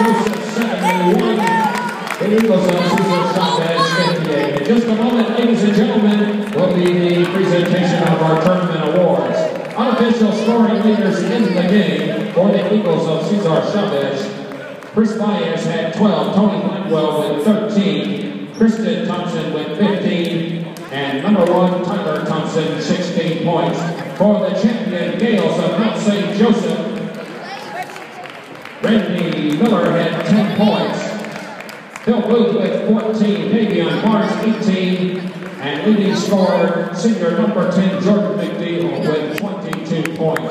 Joseph 71. The Eagles of Cesar Chavez 58. In just a moment, ladies and gentlemen, will be the presentation of our tournament awards. Unofficial scoring leaders in the game for the Eagles of Cesar Chavez. Chris Baez had 12, Tony Blackwell with 13, Kristen Thompson with 15, and number 1, Tyler Thompson, 16 points. For the champion, Gales of Mount St. Joseph, Randy Miller had 10 points. Phil Booth with 14, Davion Barnes 18, and leading scorer, senior number 10, Jordan McNeil with 22 points.